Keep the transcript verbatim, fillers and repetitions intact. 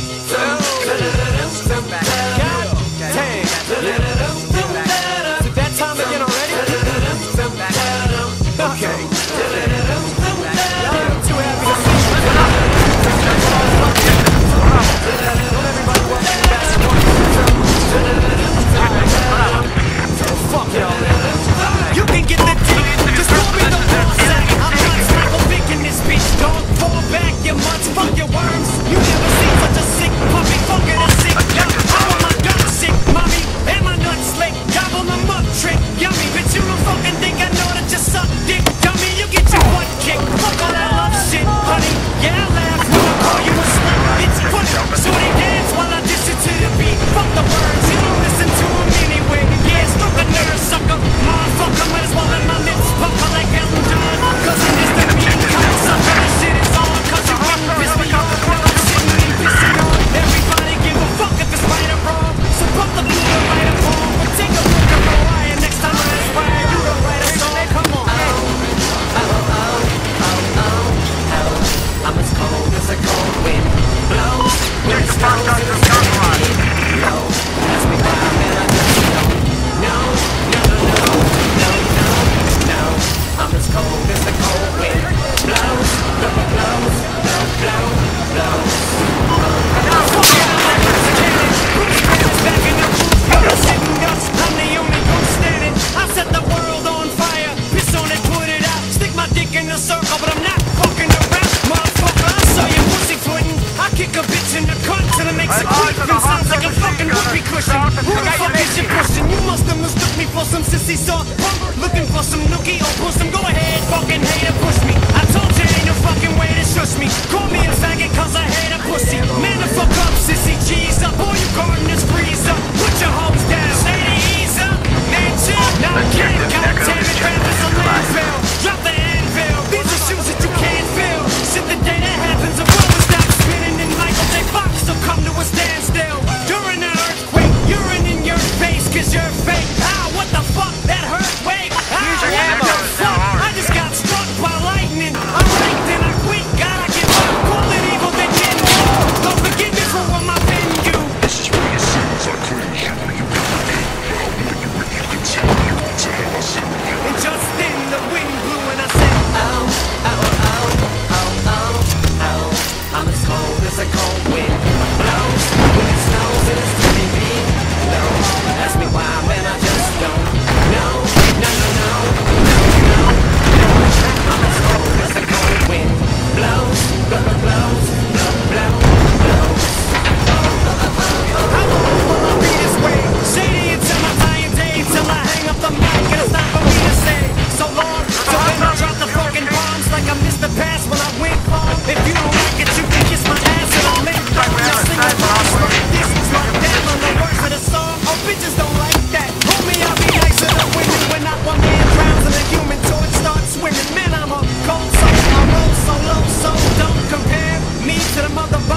Looking for some nookie or push some, go ahead, fucking hater, push me. I told you ain't no fucking way to shush me. Call me a faggot cause I hate a pussy. Man the fuck up, sissy, cheese up. All you gardeners freeze up. Put your hoes down, stay to ease up. Man chill, now I can't, goddamn it, grab this a landfill. Drop the anvil, these are shoes that you can't fill. Shit the day that happens, the world will stop spinning and Michael J. Fox will come to a standstill. During an earthquake, urine in your face cause you're fake. Ah, what the fuck, that hurt, wait. Ah, what the fuck, I just got struck by lightning. I'm raked and I quit, God I give up. Call it evil, they didn't do. Don't forgive me for what my pen do. This is where your sins are clean. You got me, well, you can tell me what the hell I see. And just then the wind blew and I said, oh, oh, oh, oh, oh, oh. I'm as cold as a cold wind blows. When it snows and it's pretty big. No, ask me why, man, I just don't know. No, no, no, no, no, no. I'm as cold as a cold wind blows, blow, blow, blows, blow, blow, blows. How long will I be this way? Shady until my dying day, till I hang up the mic and it's not for me to say. So long, so then I drop the fucking bombs like I missed the pass when I went home. If you don't like it, you can kiss my ass and I'll make it. Now sing a song like this, drop down on the words of the song. Oh, bitches don't like that. Homie, I'll be nicer than women when not one man drowns and the human torch starts swimming. Man, I'm a cold soul, I roll so low, so don't compare me to the mother.